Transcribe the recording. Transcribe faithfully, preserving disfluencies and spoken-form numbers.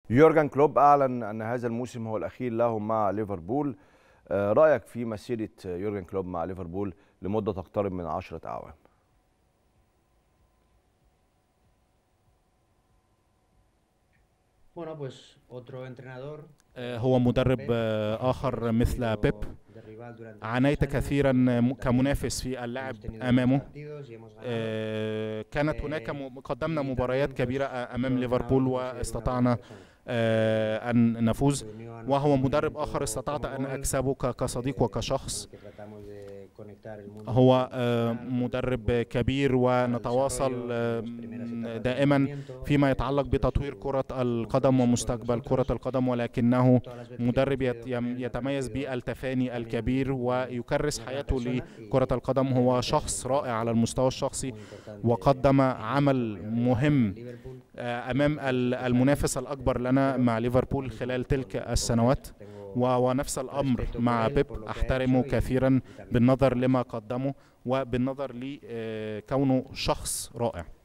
يورجن كلوب أعلن أن هذا الموسم هو الأخير له مع ليفربول. رأيك في مسيرة يورجن كلوب مع ليفربول لمدة تقترب من عشرة أعوام؟ هو مدرب آخر مثل بيب. عانيت كثيرا كمنافس في اللعب أمامه. كانت هناك قدمنا مباريات كبيرة أمام ليفربول واستطعنا أن نفوز، وهو مدرب آخر استطعت أن أكسبه كصديق وكشخص. هو مدرب كبير ونتواصل دائما فيما يتعلق بتطوير كرة القدم ومستقبل كرة القدم، ولكنه مدرب يتميز بالتفاني الكبير ويكرس حياته لكرة القدم. هو شخص رائع على المستوى الشخصي وقدم عمل مهم أمام المنافس الأكبر لنا مع ليفربول خلال تلك السنوات، ونفس الأمر مع بيب. أحترمه كثيرا بالنظر لما قدمه وبالنظر لكونه شخص رائع.